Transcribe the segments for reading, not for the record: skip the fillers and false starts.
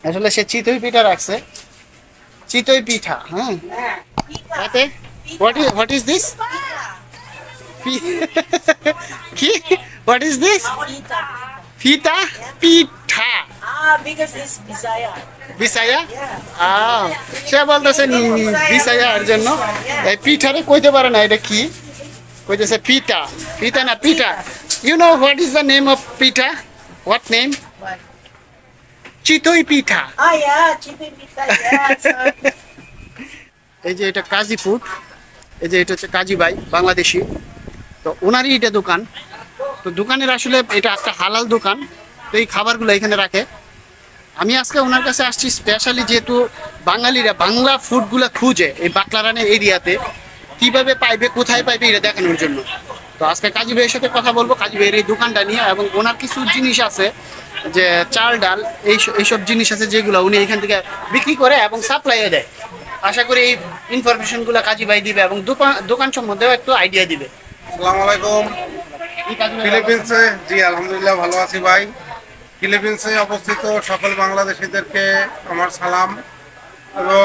আসলে সে চিতই পিঠা রাখছে, চিতই পিঠা। হ্যাঁ, তাতে হোয়াট ইজ দিস? কি হোয়াট ইজ দিস? ফিতা পিঠা। Because it's Bisaya. বিসায়া? সে বলতেছে বিসায়া এর জন্য এই পিঠারে কইতে পারে না এটা কি, কইতেছে পিঠা। পিঠা না পিঠা। You know what is the name of pitha? What name? What? চিতই পিঠা। Yeah, chicken pita. Yeah. এই যে এটা কাজী ফুড, এই যে এটা হচ্ছে কাজী ভাই, বাংলাদেশি। তো ওনারই এটা দোকান। তো দোকানের আসলে এটা একটা হালাল দোকান, তো এই খাবারগুলো এখানে রাখে। আমি আজকে ওনার কাছে আসছি স্পেশালি, যেহেতু বাঙালিরা বাংলা ফুডগুলো খুঁজে এই বাকলারানের এরিয়াতে, কিভাবে পাইবে, কোথায় পাইবে এটা দেখানোর জন্য। তো আজকে কাজী ভাইয়ের সাথে কথা বলবো, কাজী ভাইয়ের এই দোকানটা নিয়ে, এবং ওনার কিছু জিনিস আছে যে চাল ডাল এইসব জিনিস আছে যেগুলো উনি এখান থেকে বিক্রি করে এবং সাপ্লাইও দেয়। আশা করি এই ইনফরমেশনগুলো কাজী ভাই দিবে এবং দোকান সম্বন্ধেও একটু আইডিয়া দিবে। আসসালামু আলাইকুম। ফিলিপিন্সে, জি আলহামদুলিল্লাহ ভালো আছি ভাই। ফিলিপিন্সে অবস্থিত সকল বাংলাদেশিদেরকে আমার সালাম এবং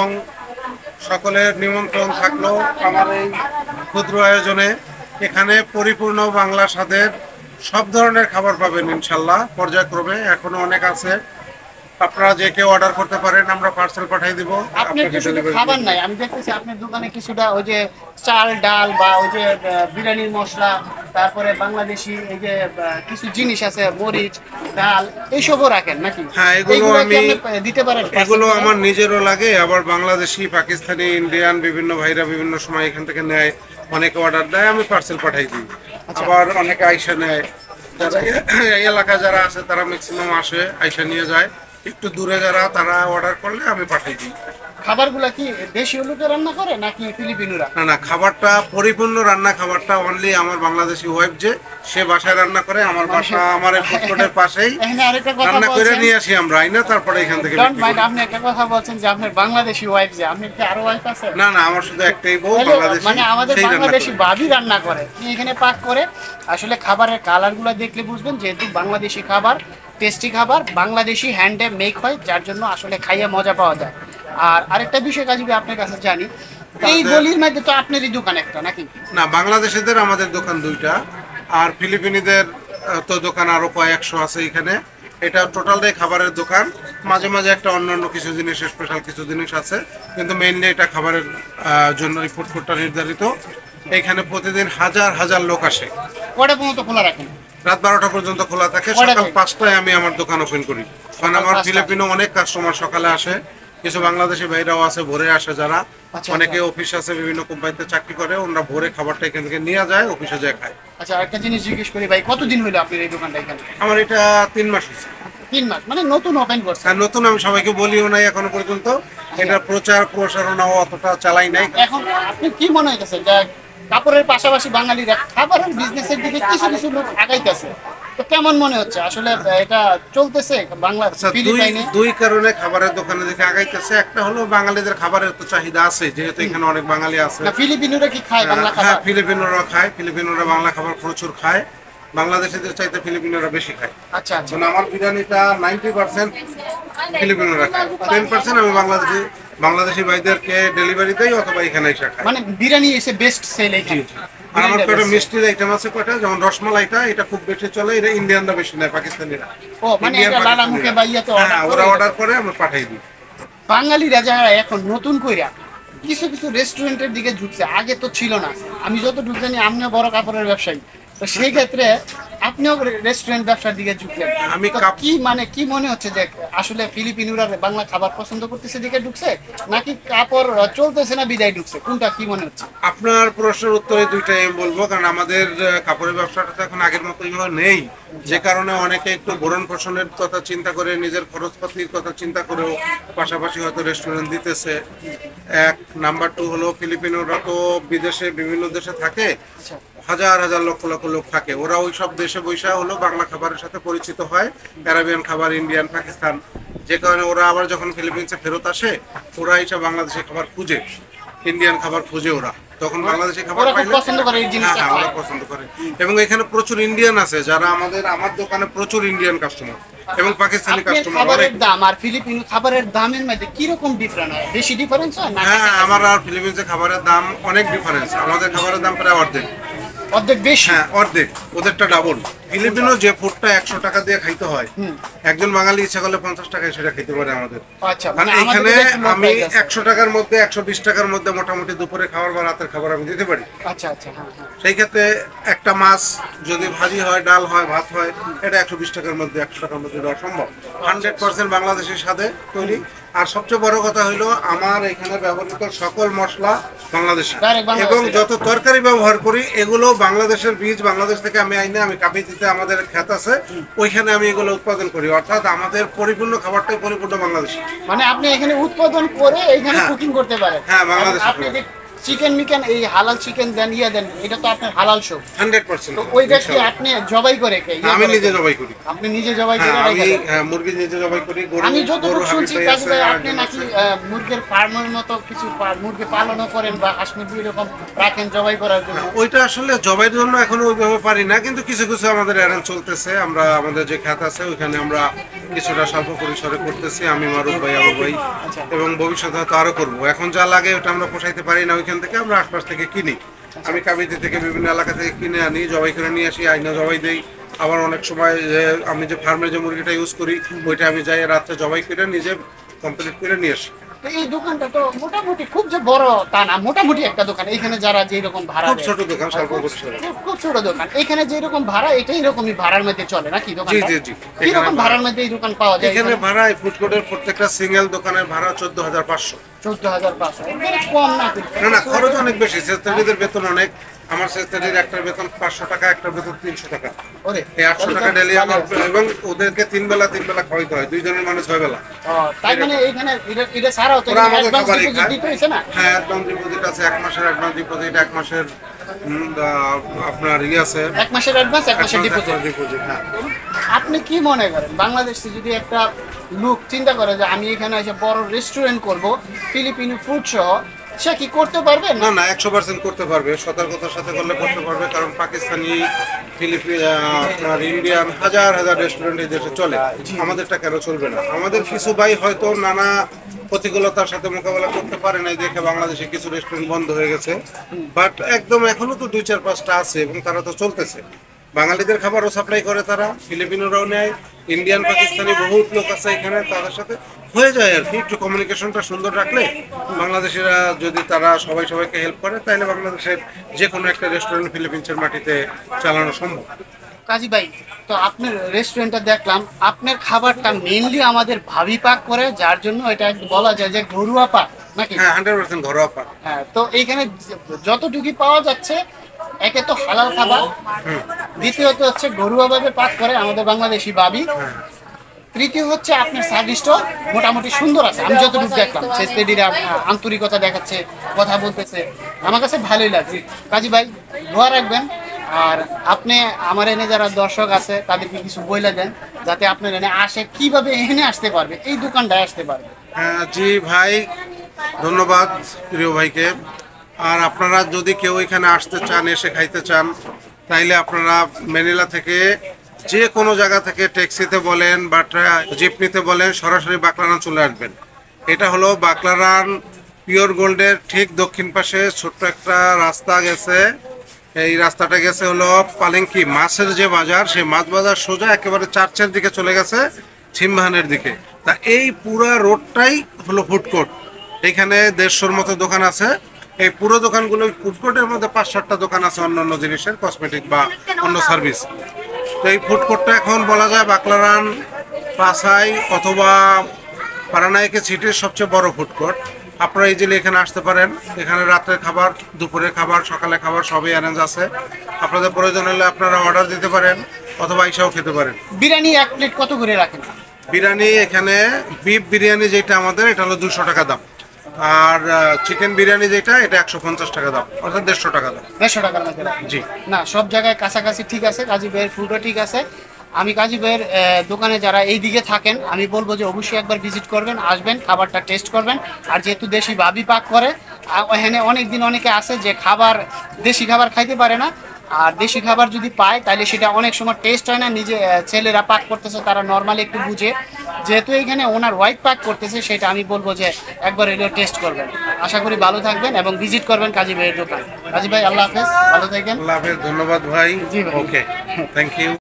সকলের নিমন্ত্রণ থাকলো আমার এই ক্ষুদ্র আয়োজনে। এখানে পরিপূর্ণ বাংলা স্বাদের সব ধরনের খাবার পাবেন ইনশাল্লাহ, পর্যায়ক্রমে। এখনো অনেক আছে, আপনারা যে কেউ অর্ডার করতে পারেন, আমরা পার্সেল পাঠিয়ে দিব। আপনার কিছু খাবার নাই, আমি দেখতেছি আপনার দোকানে কিছুটা ওই যে চাল ডাল বা ওই যে বিরিয়ানির মশলা, তারপরে বাংলাদেশি এই যে কিছু জিনিস আছে, মরিচ ডাল, এইসবও রাখেন নাকি? হ্যাঁ, এগুলো আমি দিতে পারেন? এগুলো আমার নিজেরও লাগে, আবার বাংলাদেশি, পাকিস্তানি, ইন্ডিয়ান বিভিন্ন ভাইরা বিভিন্ন সময় এখান থেকে নেয়, অনেকে অর্ডার দেয়, আমি পার্সেল পাঠাই দিই। আবার অনেকে আইসা নেয়, যারা এই এলাকায় যারা আছে তারা ম্যাক্সিমাম আসে, আইসা নিয়ে যায়। একটু দূরে যারা, তারা অর্ডার করলে আমি পাঠিয়ে দিই। খাবারগুলা কি দেশীয় লোকে রান্না করে নাকি ফিলিপিনোরা? না না, খাবারটা পরিপূর্ণ রান্না, খাবারটা অনলি আমার বাংলাদেশি ওয়াইফ যে সে বাসায় রান্না করে। আমার বাসা আমার এই ফুডকোর্টের পাশেই, রান্না করে নিয়ে আসি আমরা, আইনা তারপরে এখান থেকে। আপনি একটা কথা বলছেন যে আপনার বাংলাদেশি ওয়াইফ, যে আপনি কি আরো ওয়াইফ আছে? না না, আমার শুধু একটাই বউ বাংলাদেশি, মানে আমাদের বাংলাদেশি ভাবি রান্না করে, এখানে পাক করে। আসলে খাবারের কালারগুলো দেখলে বুঝবেন যেহেতু বাংলাদেশি খাবার, টেস্টি খাবার, বাংলাদেশি হ্যান্ডে মেক হয়, যার জন্য আসলে খাইয়ে মজা পাওয়া যায়। আর আরেকটা বিষয় কাজী ভাই আপনার কাছে জানি, এই গলির মধ্যে তো আপনারই দোকান একটা নাকি? না, বাংলাদেশিদের আমাদের দোকান দুইটা, আর ফিলিপিনিদের তো দোকান আরো কয়েকশো আছে এখানে। এটা টোটালটাই খাবারের দোকান। মাঝে মাঝে একটা অন্যান্য কিছু জিনিস, স্পেশাল কিছু জিনিস আছে, কিন্তু মেইনলি এটা খাবারের জন্য এই ফুড কোর্টটা নির্ধারিত। এখানে প্রতিদিন হাজার হাজার লোক আসে। কটা পর্যন্ত খোলা রাখেন? রাত 12টা পর্যন্ত খোলা থাকে। সকাল 5টায় আমি আমার দোকান ওপেন করি, কারণ আমার ফিলিপিনো অনেক কাস্টমার সকালে আসে, কিছু বাংলাদেশি ভাইরাও আছে ভোরে আসে যারা। অনেকে অফিস আছে, বিভিন্ন কোম্পানিতে চাকরি করে, ওনারা ভোরে খাবারটা এখান থেকে নিয়ে যায়, অফিসে যায় খায়। আচ্ছা, একটা জিনিস জিজ্ঞেস করি ভাই, কতদিন হলো আপনার এই দোকানটা এখানে? আমার এটা 3 মাস হয়েছে। 3 মাস, মানে নতুন ওপেন করছেন? আর নতুন, আমি সবাইকে বলিও নাই এখনো পর্যন্ত, এটা প্রচার প্রসারণাও অতটা চালাই নাই। এখন আপনি কি মনে হইতেছে যে কাপড়ের পাশাপাশি বাঙালিরা খাবারের বিজনেসের দিকে কিছু কিছু লোক আগাইতেছে, তো কেমন মনে হচ্ছে আসলে এটা চলতেছে বাংলা ফিলিপাইনে? দুই কারণে খাবারের দোকানে দিকে আগাইতেছে। একটা হলো বাঙালিদের খাবারের তো চাহিদা আছে, যেহেতু এখানে অনেক বাঙালি আছে। না, ফিলিপিনোরা কি খায় বাংলা খাবার? হ্যাঁ, ফিলিপিনোরা খায়, ফিলিপিনোরা বাংলা খাবার প্রচুর খায়। বাংলাদেশিদের চাইতে ফিলিপিনোরা বেশি খায়। আচ্ছা আচ্ছা। আমার বিরিয়ানিটা 90% ফিলিপিনোরা খায়, 10% আমি বাংলাদেশি ভাইদেরকে ডেলিভারি দেই অথবা এখানে এসে খায়। মানে বিরিয়ানি এসে বেস্ট সেল এখানে। আর আমার কয়টা মিষ্টির আইটেম আছে কয়টা, যেমন রসমালাইটা, এটা খুব বেশি চলে, এটা ইন্ডিয়ানরা বেশি নেয়, পাকিস্তানিরা। ও মানে এটা লালা মুখে বাইয়াতে ওরা অর্ডার করে, আমরা পাঠাই দিই। বাঙালিরা যারা এখন নতুন কইরা কিছু কিছু রেস্টুরেন্টের দিকে ঝুঁকছে, আগে তো ছিল না। আমি যতটুকু জানি আপনিও বড় কাপড়ের ব্যবসায়ী, তো সেই ক্ষেত্রে আপনিও রেস্টুরেন্ট ব্যবসার দিকে ঝুঁকলেন। আমি কি মানে কি মনে হচ্ছে যে আসলে ফিলিপিনোরা বাংলা খাবার পছন্দ করতেছে দিকে ঢুকছে, নাকি কাপড় চলতেছে না বিদায় ঢুকছে, কোনটা কি মনে হচ্ছে? আপনার প্রশ্নের উত্তরে দুইটাই আমি বলবো, কারণ আমাদের কাপড়ের ব্যবসাটা তো এখন আগের মতো নেই, যে কারণে অনেকে একটু ভরণ পোষণের কথা চিন্তা করে, নিজের খরচপাতির কথা চিন্তা করেও পাশাপাশি হয়তো রেস্টুরেন্ট দিতেছে। এক নাম্বার 2 হলো ফিলিপিনোরা তো বিদেশে, বিভিন্ন দেশে থাকে, হাজার হাজার লক্ষ লক্ষ লোক থাকে, ওরা ওই সব দেশে বৈশা হলো বাংলা খাবারের সাথে পরিচিত হয়, আরাবিয়ান খাবার, ইন্ডিয়ান, পাকিস্তান, যে কারণে ওরা আবার যখন ফিলিপিন্সে ফেরত আসে, ওরা এইসব বাংলাদেশি খাবার খুঁজে, ইন্ডিয়ান খাবার খুঁজে, ওরা তখন বাংলাদেশি খাবার পাইলে পছন্দ করে, এই জিনিসটা ওরা পছন্দ করে। এবং এখানে প্রচুর ইন্ডিয়ান আছে যারা আমার দোকানে প্রচুর ইন্ডিয়ান কাস্টমার, এবং পাকিস্তানি আপনার কাস্টমার খাবারের অনেক। দাম আর ফিলিপিনো খাবারের দামের মধ্যে কি রকম ডিফারেন্স হয়? বেশি ডিফারেন্স হয় না? হ্যাঁ, আমার আর ফিলিপিন্সের খাবারের দাম অনেক ডিফারেন্স। আমাদের খাবারের দাম প্রায় অর্ধেক। অর্ধেক বেশি? হ্যাঁ, অর্ধেক, ওদেরটা ডাবল। ফিলিপিনো যে ফুডটা 100 টাকা দিয়ে খাইতে হয়, একজন বাঙালি ইচ্ছা করলে 50 টাকায় সেটা খেতে পারে আমাদের। আচ্ছা, কারণ মানে আমাদের এখানে এটা একটু low আমি price আছে। 100 টাকার মধ্যে 120 টাকার মধ্যে মোটামুটি দুপুরে খাবার বা রাতের খাবার আমি দিতে পারি। আচ্ছা আচ্ছা, হ্যাঁ হ্যাঁ। সেই ক্ষেত্রে একটা মাছ যদি ভাজি হয়, ডাল হয়, ভাত হয়, এটা 120 টাকার মধ্যে 100 টাকার মধ্যে দেওয়া সম্ভব। 100% বাংলাদেশের স্বাদে তৈরি। আর সবচেয়ে বড় কথা হলো আমার এখানে ব্যবহৃত সকল মশলা বাংলাদেশি, Direct বাংলাদেশি। এবং যত তরকারি ব্যবহার করি এগুলো বাংলাদেশের বীজ, বাংলাদেশ থেকে আমি আইনে, আমি কাপিতিতে আমাদের ক্ষেত আছে, ওইখানে আমি এগুলো উৎপাদন করি। অর্থাৎ আমাদের পরিপূর্ণ খাবারটাই পরিপূর্ণ বাংলাদেশি। মানে আপনি এখানে উৎপাদন করে এখানে হ্যাঁ। কুকিং করতে পারেন? হ্যাঁ, বাংলাদেশি আপনি যে চিকেন মিকেন এই হালাল চিকেন দেন, ইয়ে দেন, এটা তো আপনার হালাল শো। 100%। তো ওইটা কি আপনি জবাই করে কে? ইয়ে আমি করে নিজে কে? জবাই করি। আপনি নিজে জবাই করে হ্যাঁ, আমি রেখে দেন? মুরগি নিজে জবাই করি। আমি গরু যতটুকু শুনছি হাবিব ভাই কাজী আছে, ভাই, আপনি আরেকজন নাকি আছে। মুরগির ফার্মের মতো কিছু মুরগি পালনও করেন বা হাঁস মুরগি এরকম রাখেন জবাই করার জন্য? ওইটা আসলে জবাইয়ের জন্য এখনো ওইভাবে পারি না, কিন্তু কিছু কিছু আমাদের অ্যারেঞ্জ চলতেছে। আমরা আমাদের যে খাত আছে ওইখানে আমরা কিছুটা স্বল্প পরিসরে করতেছি, আমি, মারুফ ভাই, আবু ভাই, এবং ভবিষ্যতে হয়তো আরো করবো। এখন যা লাগে ওটা আমরা পোষাইতে পারি না, ওইখান থেকে আমরা আশপাশ থেকে কিনি। আমি কাবিতি থেকে বিভিন্ন এলাকা থেকে কিনে আনি, জবাই করে নিয়ে আসি, আইনা জবাই দেই। আবার অনেক সময় যে আমি যে ফার্মের যে মুরগিটা ইউজ করি ওইটা আমি যাই রাত্রে জবাই করে নিজে কমপ্লিট করে নিয়ে আসি। তো এই দোকানটা তো মোটামুটি খুব যে বড় তা না, মোটামুটি একটা দোকান। এখানে যারা যেরকম ভাড়া খুব দেয়, ছোট দোকান, স্বল্প পরিসরে। খুব ছোট দোকান, এখানে যেরকম ভাড়া এটাই এরকমই ভাড়ার মধ্যে চলে নাকি জি দোকানটা? জি জি। কিরকম ভাড়ার মধ্যে এই দোকান পাওয়া যায়? এখানে ভাড়া ফুড কোর্টের প্রত্যেকটা সিঙ্গেল দোকানের ভাড়া 14,500। 14,500, কম না কিন্তু। না না, খরচ অনেক বেশি। সেক্রেটারিদের বেতন অনেক। আমার সেক্রেটারির একটার বেতন 500 টাকা, একটার বেতন 300 টাকা। ওরে, এই 800 টাকা ডেলি আমার, এবং ওদেরকে 3 বেলা খাওয়াইতে হয়, 2 জনের মানে 6 বেলা। ও, তাই মানে এখানে এটা ছাড়াও তো ওরা আমাদের অ্যাডভান্স খাবারই ডিপোজিট খায়। দিতে হয়েছে না? হ্যাঁ, অ্যাডভান্স ডিপোজিট আছে, 1 মাসের অ্যাডভান্স ডিপোজিট, 1 মাসের আপনার আছে, 1 মাসের অ্যাডভান্স, 1 মাসের ডিপোজিট। ডিপোজিট। হ্যাঁ, আপনি কি মনে করেন বাংলাদেশে যদি একটা লোক চিন্তা করে যে আমি এখানে এসে বড় রেস্টুরেন্ট করব ফিলিপিনো ফুড সহ, সে কি করতে পারবে? না না, 100% করতে পারবে। সতর্কতার সাথে করলে করতে পারবে, কারণ পাকিস্তানি, ফিলিপিন, আপনার ইন্ডিয়ান হাজার হাজার রেস্টুরেন্ট এই দেশে চলে। আমাদেরটা কেন চলবে না? আমাদের কিছু ভাই হয়তো নানা প্রতিকূলতার সাথে মোকাবেলা করতে পারে না, দেখে বাংলাদেশে কিছু রেস্টুরেন্ট বন্ধ হয়ে গেছে। বাট একদম এখনো তো 2-4-5টা আছে, এবং তারা তো চলতেছে। বাঙালিদের খাবারও সাপ্লাই করে তারা, ফিলিপিনোরাও নেয়, ইন্ডিয়ান, পাকিস্তানি বহুত লোক আছে এখানে, তাদের সাথে হয়ে যায় আর কি। একটু কমিউনিকেশনটা সুন্দর রাখলে, বাংলাদেশিরা যদি তারা সবাইকে হেল্প করে, তাহলে বাংলাদেশের যে কোনো একটা রেস্টুরেন্ট ফিলিপিন্সের মাটিতে চালানো সম্ভব। কাজী ভাই, তো আপনার রেস্টুরেন্টটা দেখলাম, আপনার খাবারটা মেইনলি আমাদের ভাবি পাক করে, যার জন্য এটা বলা যায় যে ঘরোয়া পাক নাকি? হ্যাঁ, 100% ঘরোয়া পাক। হ্যাঁ, তো এইখানে যতটুকু পাওয়া যাচ্ছে, একে তো হালাল খাবার, দ্বিতীয়ত হচ্ছে ঘরোয়াভাবে পাক করে আমাদের বাংলাদেশি ভাবি, তৃতীয় হচ্ছে আপনার সার্ভিসটা মোটামুটি সুন্দর আছে। আমি যতটুকু দেখলাম শেষেডিরা আন্তরিকতা দেখাচ্ছে, কথা বলতেছে, আমার কাছে ভালোই লাগছে। কাজী ভাই, দোয়া রাখবেন। আর আপনি আমার এনে যারা দর্শক আছে তাদেরকে কিছু বইলা দেন, যাতে আপনার এনে আসে, কিভাবে এখানে আসতে পারবে, এই দোকানটায় আসতে পারবে। হ্যাঁ জি ভাই, ধন্যবাদ প্রিয় ভাইকে। আর আপনারা যদি কেউ এখানে আসতে চান, এসে খাইতে চান, তাইলে আপনারা ম্যানিলা থেকে যে কোনো জায়গা থেকে ট্যাক্সিতে বলেন বা জিপনিতে বলেন, সরাসরি বাকলারান চলে আসবেন। এটা হলো বাকলারান পিওর গোল্ডের ঠিক দক্ষিণ পাশে ছোট্ট একটা রাস্তা গেছে। এই রাস্তাটা গেছে হলো পালেঙ্কি মাছের যে বাজার, সেই মাছ বাজার সোজা একেবারে চার্চের দিকে চলে গেছে, ছিমবাহানের দিকে। তা এই পুরো রোডটাই হলো ফুড কোর্ট। এখানে 150-র মতো দোকান আছে। এই পুরো দোকানগুলো ফুড কোর্টের মধ্যে 5-7টা দোকান আছে অন্যান্য জিনিসের, কসমেটিক বা অন্য সার্ভিস। তো এই ফুড কোর্টটা এখন বলা যায় বাকলারান, পাসাই অথবা পারানাইকে সিটির সবচেয়ে বড় ফুড কোর্ট। আপনারা ইজিলি এখানে আসতে পারেন। এখানে রাতের খাবার, দুপুরের খাবার, সকালে খাবার সবই অ্যারেঞ্জ আছে। আপনাদের প্রয়োজন হলে আপনারা অর্ডার দিতে পারেন অথবা ইসাও খেতে পারেন। বিরিয়ানি 1 প্লেট কত করে রাখেন? বিরিয়ানি এখানে বিফ বিরিয়ানি যেটা আমাদের, এটা হলো 200 টাকা দাম। আর চিকেন বিরিয়ানি যেটা, এটা 150 টাকা দাম, অর্থাৎ 150 টাকা দাম। 150 টাকার মধ্যে রাখেন? জি না, সব জায়গায় কাছাকাছি ঠিক আছে। কাজী ভাইয়ের ফুডও ঠিক আছে। আমি কাজী ভাইয়ের দোকানে যারা এই দিকে থাকেন, আমি বলবো যে অবশ্যই একবার ভিজিট করবেন, আসবেন, খাবারটা টেস্ট করবেন। আর যেহেতু দেশি ভাবি পাক করে, এখানে অনেক দিন অনেকে আছে যে খাবার, দেশি খাবার খাইতে পারে না, আর দেশি খাবার যদি পায় তাহলে সেটা অনেক সময় টেস্ট হয় না, নিজে ছেলেরা পাক করতেছে তারা নর্মালি একটু বুঝে, যেহেতু এখানে ওনার ওয়াইফ পাক করতেছে সেটা আমি বলবো যে একবার এলেও টেস্ট করবেন। আশা করি ভালো থাকবেন এবং ভিজিট করবেন কাজী ভাইয়ের দোকান। কাজী ভাই আল্লাহ হাফেজ, ভালো থাকবেন। আল্লাহ হাফেজ, ধন্যবাদ ভাই। জি ভাই। Okay, thank you.